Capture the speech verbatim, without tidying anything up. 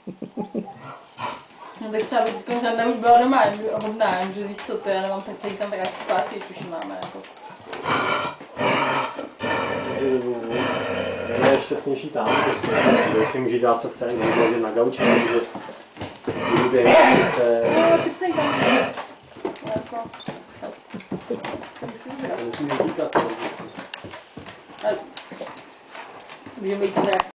No tak třeba teď žádné už byla doma, hodná, že víš co to, já nemám tak celý tam tak zpátky, když už ji máme jako. Je nejšťastnější tam, prostě, že si může dělat co chce, může ležet na gauči, může si hudě, chce... No, teď se jí tam jako... To musím říkat, můžeme jít tam tak